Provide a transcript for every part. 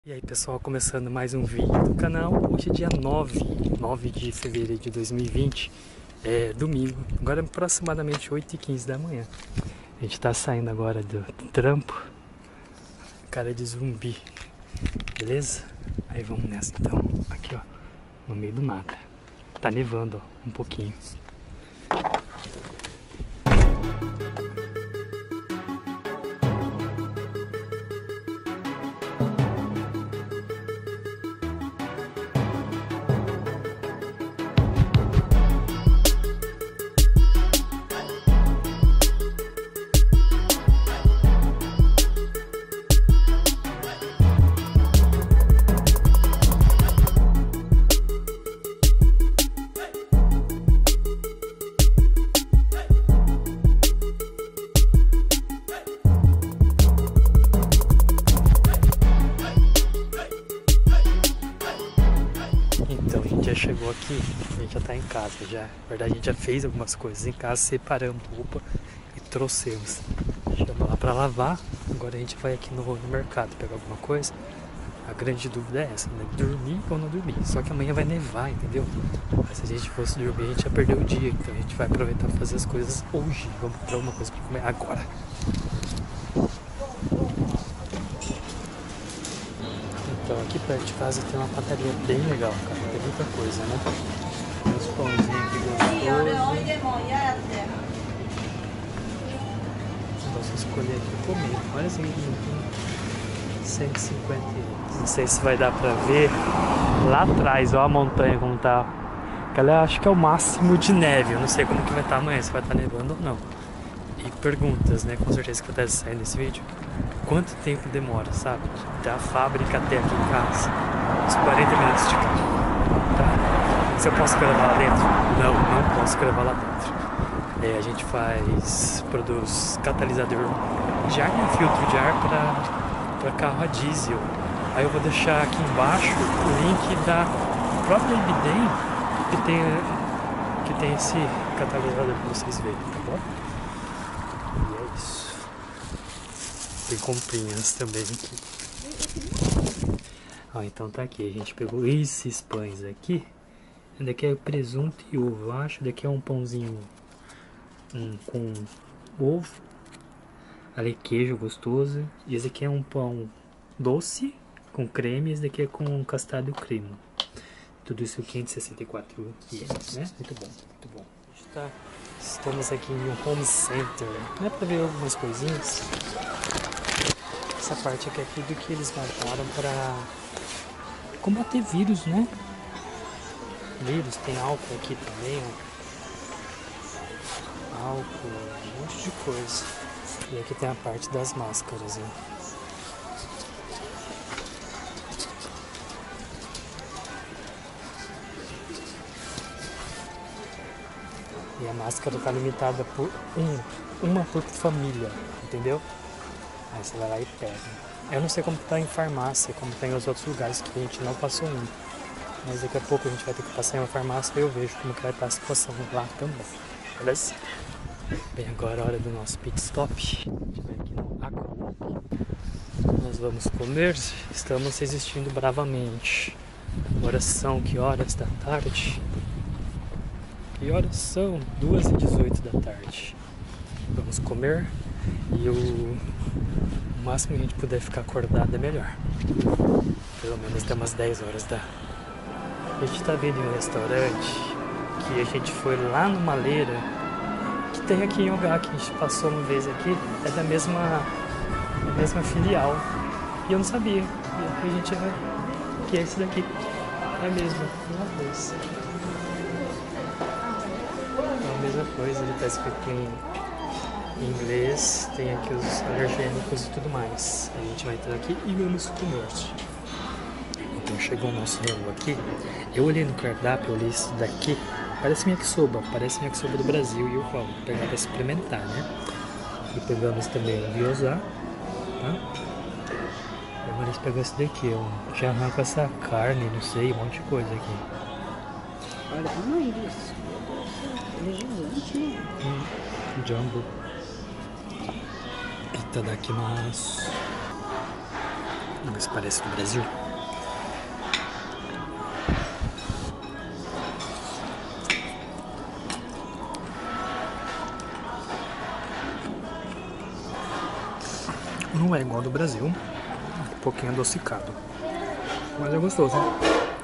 E aí pessoal, começando mais um vídeo do canal. Hoje é dia 9 de fevereiro de 2020, é domingo, agora é aproximadamente 8h15 da manhã. A gente tá saindo agora do trampo, cara de zumbi, beleza? Aí vamos nessa então, aqui ó, no meio do nada. Tá nevando ó, um pouquinho. Então, a gente já chegou aqui, a gente já tá em casa já. Na verdade, a gente já fez algumas coisas em casa, separamos roupa e trouxemos. Chama lá pra lavar, agora a gente vai aqui no mercado pegar alguma coisa. A grande dúvida é essa, né? Dormir ou não dormir. Só que amanhã vai nevar, entendeu? Mas se a gente fosse dormir, a gente ia perder o dia. Então a gente vai aproveitar pra fazer as coisas hoje. Vamos comprar alguma coisa pra comer agora. Então aqui perto de casa tem uma padaria bem legal, cara. Tem muita coisa, né? Tem uns pãozinhos aqui gostosos. Posso escolher aqui e comer. Olha esse aqui que limpinho. 150. Não sei se vai dar pra ver lá atrás, ó a montanha como tá. Aquela eu acho que é o máximo de neve. Eu não sei como que vai estar amanhã, se vai estar nevando ou não. E perguntas, né? Com certeza que eu deve sair nesse vídeo. Quanto tempo demora, sabe? Da fábrica até aqui em casa. Uns 40 minutos de carro. Tá? Se eu posso gravar lá dentro? Não, não posso gravar lá dentro. A gente produz catalisador de ar, né? Filtro de ar para carro a diesel. Aí eu vou deixar aqui embaixo o link da própria Ibidem que tem esse catalisador para vocês verem, tá bom? E é isso. Tem comprinhas também aqui. Ó, então tá aqui, a gente pegou esses pães aqui. Esse daqui é presunto e ovo, eu acho. Daqui é um pãozinho com ovo. Ali queijo gostoso. E esse aqui é um pão doce com creme. Esse daqui é com castado e creme. Tudo isso 564 ienes, né? Muito bom, muito bom. Estamos aqui em um home center. Não é pra ver algumas coisinhas. Essa parte aqui é tudo que eles montaram para combater vírus, né? Vírus, tem álcool aqui também, ó. Álcool, um monte de coisa. E aqui tem a parte das máscaras, né? E a máscara tá limitada por uma por família, entendeu? Aí você vai lá e pega. Eu não sei como tá em farmácia, como tá em os outros lugares que a gente não passou ainda. Mas daqui a pouco a gente vai ter que passar em uma farmácia e eu vejo como que vai estar a situação lá também. Beleza? Bem, agora é a hora do nosso pit stop. A gente vai aqui no Aqua. Nós vamos comer. Estamos resistindo bravamente. Agora são que horas da tarde? Que horas são? 2h18 da tarde. Vamos comer e o máximo que a gente puder ficar acordado é melhor. Pelo menos até umas 10 horas da. A gente tá vendo em um restaurante que a gente foi lá no Maleira, que tem aqui em Ogá, que a gente passou uma vez aqui, é da mesma filial. E eu não sabia. E a gente vai. Que é esse daqui. É mesmo, uma coisa. É a mesma coisa, ele tá escrito em inglês, tem aqui os alergênicos e tudo mais. A gente vai entrar aqui e vamos comer. Então chegou o nosso menu aqui. Eu olhei no cardápio, eu olhei isso daqui. Parece yakisoba, parece yakisoba do Brasil. E eu vou pegar pra experimentar, né? E pegamos também o gyoza, tá? Agora eles pegam esse daqui, ó. Já arranca essa carne, não sei, um monte de coisa aqui. Olha o tamanho disso. Ele é gigante, né? Jumbo. Itadakimasu. Mas parece do Brasil. Não é igual ao do Brasil, um pouquinho adocicado, mas é gostoso, né?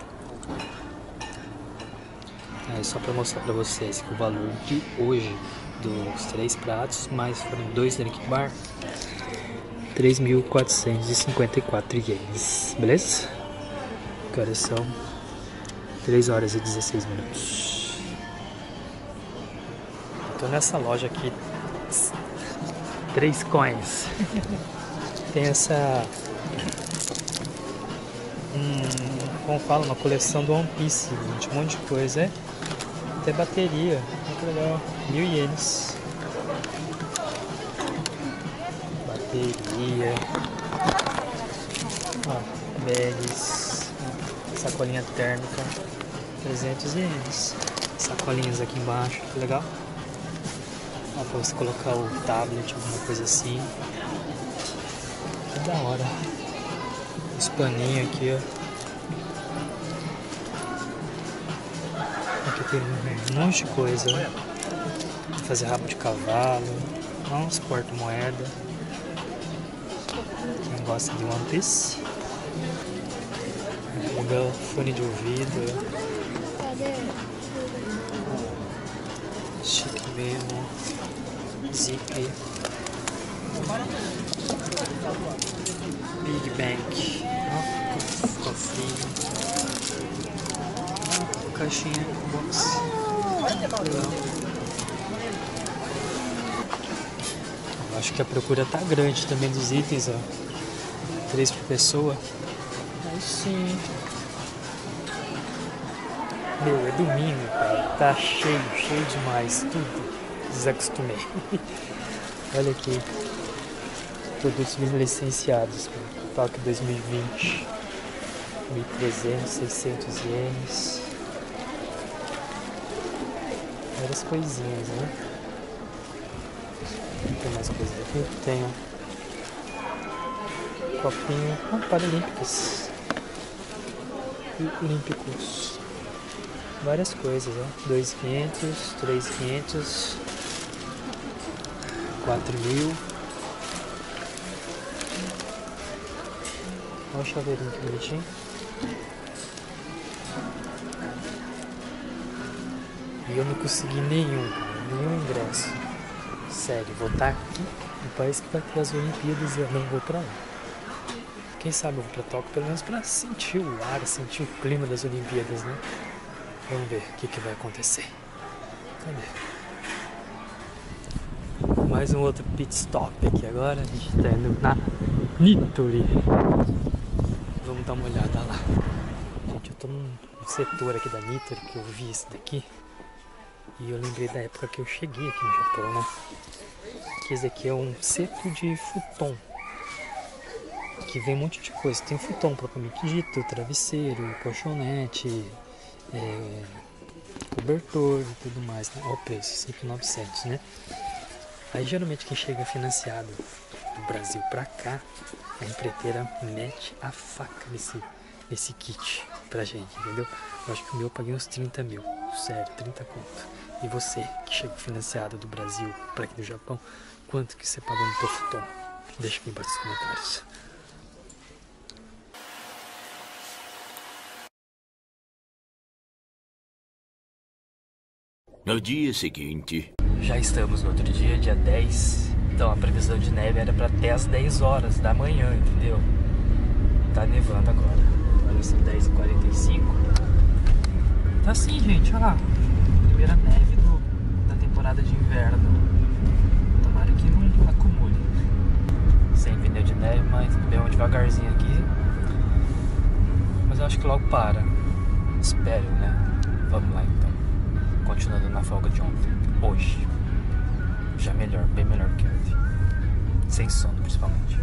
É só pra mostrar pra vocês que o valor de hoje dos 3 pratos, mais foram 2 drink bar, 3.454 ienes, beleza? Agora são 3 horas e 16 minutos. Tô nessa loja aqui, 3 coins. Tem essa, como fala, uma coleção do One Piece, gente, um monte de coisa, é? Até bateria, muito legal, 1.000 ienes. Bateria, ó, bags, sacolinha térmica, 300 ienes. Sacolinhas aqui embaixo, que legal. Ó, pra você colocar o tablet, alguma coisa assim. Que da hora. Os paninhos aqui, ó. Aqui tem um monte de coisa, ó. Fazer rabo de cavalo. Uns porta-moeda. Quem gosta de One Piece. Legal, fone de ouvido. Chique mesmo. Zip. Big Bank. Cofrinho. Caixinha, box. Legal. Eu acho que a procura tá grande também dos itens, ó. 3 por pessoa. Aí sim. Meu, é domingo, cara. Tá cheio demais. Tudo. Desacostumei. Olha aqui. Produtos licenciados. Toque 2020. 1.300, 600 ienes. Várias coisinhas, né? Tem mais coisas aqui? Tem, ó. Copinho. Paralímpicos. Olímpicos. Várias coisas, ó. 2.500, 3.500, 4.000. Olha o chaveirinho que bonitinho. E eu não consegui nenhum ingresso. Sério, vou estar aqui no país que vai ter as Olimpíadas e eu não vou pra lá. Quem sabe eu vou pra Tóquio pelo menos pra sentir o ar, sentir o clima das Olimpíadas, né? Vamos ver o que vai acontecer. Cadê? Mais um outro pit stop aqui agora. A gente tá indo na Nitori. Vamos dar uma olhada lá. Gente, eu tô num setor aqui da Nitori que eu vi isso daqui. E eu lembrei da época que eu cheguei aqui no Japão, né? Que esse aqui é um setor de futon. Que vem um monte de coisa. Tem futon propriamente dito, travesseiro, colchonete, cobertor e tudo mais, né? Olha o preço, 5.900, né? Aí geralmente quem chega financiado do Brasil pra cá, a empreiteira mete a faca nesse kit pra gente, entendeu? Eu acho que o meu eu paguei uns 30 mil, sério, 30 conto. E você que chegou financiado do Brasil pra aqui do Japão, quanto que você pagou no teu futon? Deixa aqui embaixo nos comentários. No dia seguinte... Já estamos no outro dia, dia 10. Então a previsão de neve era para até as 10 horas da manhã, entendeu? Tá nevando agora. Agora são 10h45. Tá assim, gente, olha lá. Primeira neve da temporada de inverno. Tomara que não acumule. Sem pneu de neve, mas bem devagarzinho aqui. Mas eu acho que logo para. Espero, né? Vamos lá então. Continuando na folga de ontem. Hoje. Já melhor, bem melhor que ontem. Sem sono, principalmente.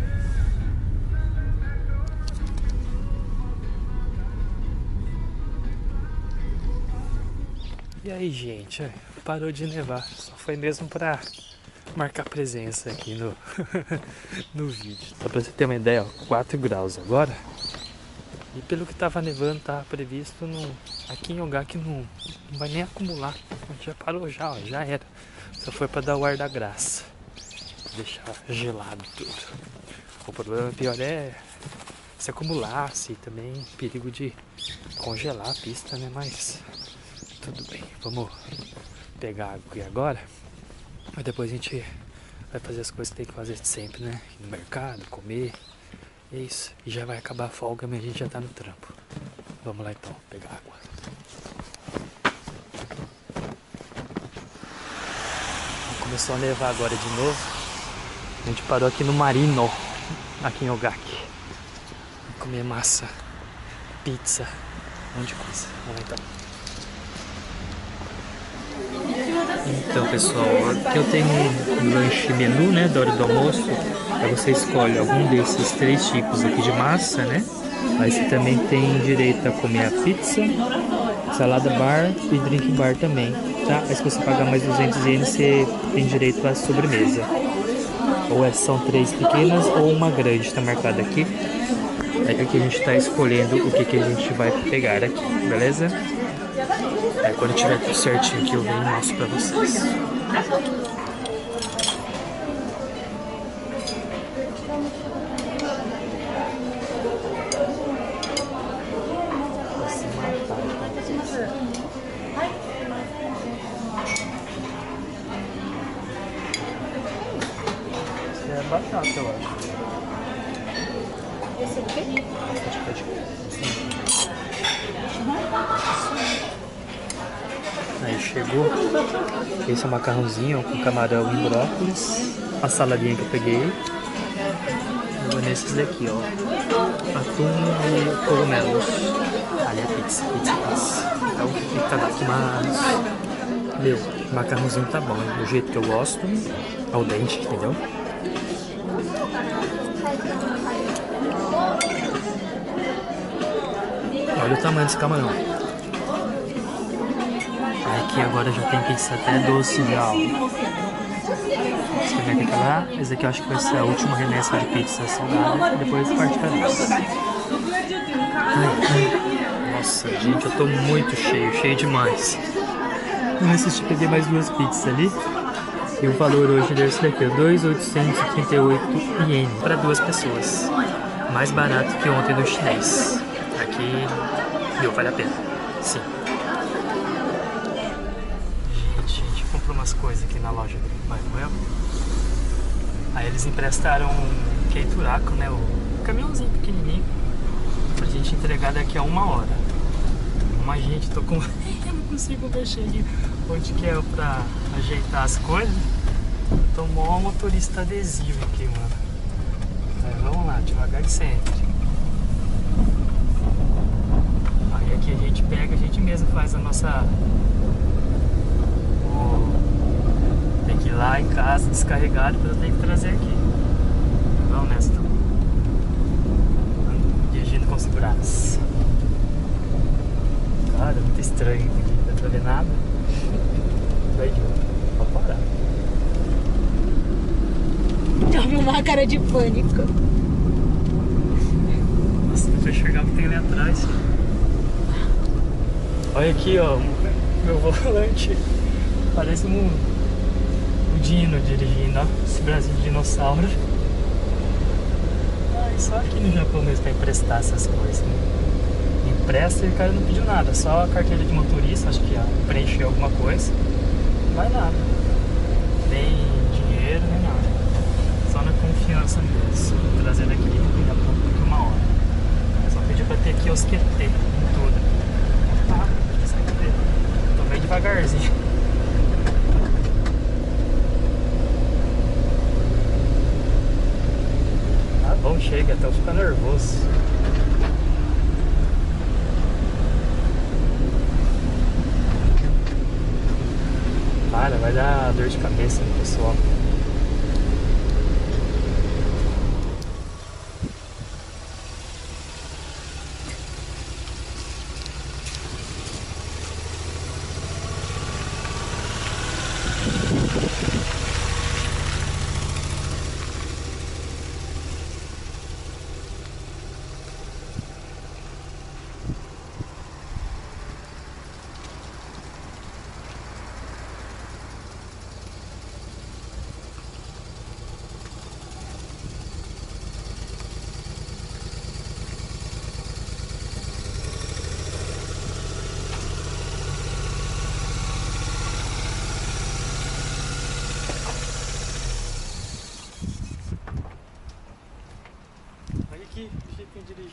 E aí, gente, parou de nevar. Só foi mesmo pra marcar presença aqui no, no vídeo. Só pra você ter uma ideia, ó, 4 graus agora. E pelo que tava nevando, tava previsto aqui em Ogaki não vai nem acumular. Já parou já, ó, já era. Só foi pra dar o ar da graça. Deixar gelado tudo. O problema pior é se acumulasse e também perigo de congelar a pista, né? Mas tudo bem, vamos pegar água aqui agora. Mas depois a gente vai fazer as coisas que tem que fazer sempre, né? Ir no mercado, comer. É isso. E já vai acabar a folga, mas a gente já tá no trampo. Vamos lá então, pegar água. Começou a nevar agora de novo. A gente parou aqui no Marino, aqui em Ogaki. Vou comer massa, pizza, um monte de coisa. Vamos lá então. Então pessoal, aqui eu tenho um lanche menu, né, da hora do almoço. Aí você escolhe algum desses 3 tipos aqui de massa, né? Aí você também tem direito a comer a pizza, salada bar e drink bar também, tá? Aí se você pagar mais 200 ienes, você tem direito à sobremesa. Ou são 3 pequenas ou uma grande, tá marcada aqui. Aí aqui a gente tá escolhendo o que a gente vai pegar aqui, beleza? Aí quando tiver tudo certinho aqui eu venho e mostro pra vocês. Isso é batata, eu acho. Esse é o quê? Aí chegou, esse é um macarrãozinho com camarão e brócolis, a saladinha que eu peguei, e vou nesses daqui, ó, atum e cogumelos. Ali é pizza. Então, itadakimasu. Meu, o macarrãozinho tá bom, do jeito que eu gosto, ao dente, entendeu? Olha o tamanho desse camarão. Aqui agora já tem pizza até doce já. Você vai ter que lá. Esse aqui eu acho que vai ser a última remessa de pizza salgada. E depois parte pra doce. Nossa, gente, eu tô muito cheio demais. Eu assisti, peguei mais 2 pizzas ali. E o valor hoje desse daqui é 2.838 ienes para 2 pessoas. Mais barato que ontem no chinês. Aqui, meu, vale a pena. Sim. Gente, a gente comprou umas coisas aqui na loja do Papai Noel. Aí eles emprestaram um keituraco, né? O caminhãozinho pequenininho. Pra gente entregar daqui a 1 hora. Mas, gente, tô com... eu não consigo mexer aqui onde que é pra ajeitar as coisas. Tô mó motorista adesivo aqui, mano. Aí, vamos lá, devagar e sempre. Aí aqui a gente pega, a gente mesmo faz a nossa... Tem que ir lá em casa descarregar, depois eu tenho que trazer aqui. Vamos nessa. Dirigindo com segurança. Cara, é muito estranho aqui, não dá pra ver nada. Vai de novo, pode parar. Tava uma cara de pânico. Nossa, não tô enxergando o que tem ali atrás. Olha aqui, ó, meu volante. Parece um dino dirigindo, ó. Esse Brasil de dinossauro. Só aqui no Japão mesmo pra emprestar essas coisas, né? Empresta e o cara não pediu nada, só a carteira de motorista, acho que preencheu alguma coisa. Não vai nada. Nem dinheiro, nem nada. Só na confiança mesmo. Vou trazer daqui daqui a pouco, daqui 1 hora. Só pediu pra ter quiosquete em tudo. Tá, tô bem devagarzinho. Tá bom, chega, até eu ficar nervoso. Para, vai dar dor de cabeça no pessoal.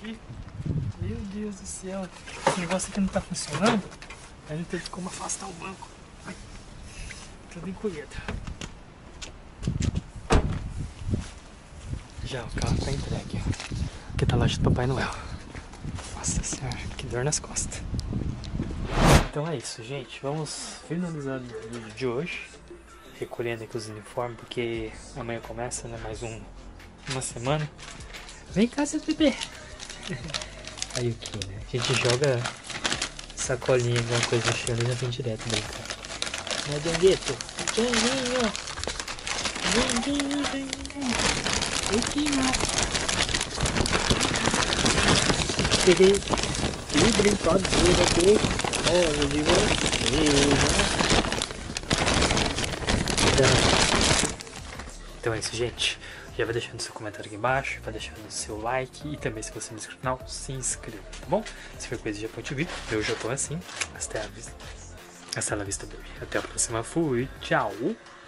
aqui. Meu Deus do céu. Esse negócio aqui não tá funcionando. Aí não teve como afastar o banco. Ai, tudo encolhido. Já o carro tá entregue. Aqui tá a loja do Papai Noel. Nossa senhora, que dor nas costas. Então é isso, gente. Vamos finalizando o vídeo de hoje. Recolhendo aqui os uniformes, porque amanhã começa, né? Mais uma semana. Vem cá, seu bebê. Aí o que, né? A gente joga sacolinha, alguma coisa no chão e já vem direto brincar. Né, Diongueto? Vem. Aqui, não. Peguei e brincadeira aqui. Olha de você. Então é isso, gente. Já vai deixando seu comentário aqui embaixo, vai deixando seu like e também, se você não é inscrito no canal, se inscreva, tá bom? Se for coisa já pode vir, eu já tô assim. Hasta la vista, baby. Até a próxima, fui, tchau!